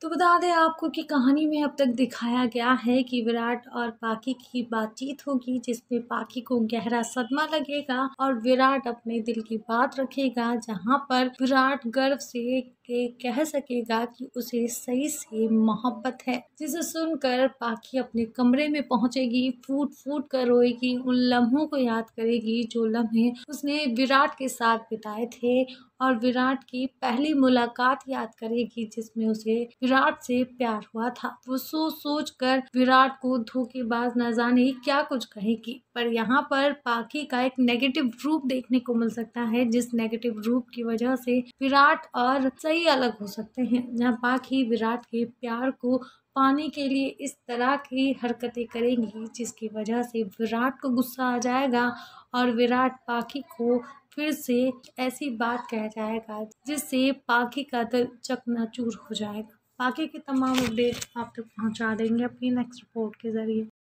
तो बता दें आपको कि कहानी में अब तक दिखाया गया है कि विराट और पाकी की बातचीत होगी, जिसमें पाकी को गहरा सदमा लगेगा और विराट अपने दिल की बात रखेगा, जहां पर विराट गर्व से कह सकेगा कि उसे सही से मोहब्बत है। जिसे सुनकर पाकी अपने कमरे में पहुंचेगी, फूट फूट कर रोएगी, उन लम्हों को याद करेगी जो लम्हे उसने विराट के साथ बिताए थे और विराट की पहली मुलाकात याद करेगी जिसमें उसे विराट से प्यार हुआ था। वो सोच कर विराट को धोखेबाज न जाने क्या कुछ कहेगी, पर यहाँ पर पाकी का एक नेगेटिव रूप देखने को मिल सकता है, जिस नेगेटिव रूप की वजह से विराट और सही अलग हो सकते हैं। जहाँ पाकी विराट के प्यार को पाने के लिए इस तरह की हरकतें करेंगी जिसकी वजह से विराट को गुस्सा आ जाएगा और विराट पाकी को फिर से ऐसी बात कह जाएगा जिससे पाकी का दिल चकनाचूर हो जाएगा। पाकी के तमाम अपडेट आप तक पहुंचा देंगे अपनी नेक्स्ट रिपोर्ट के जरिए।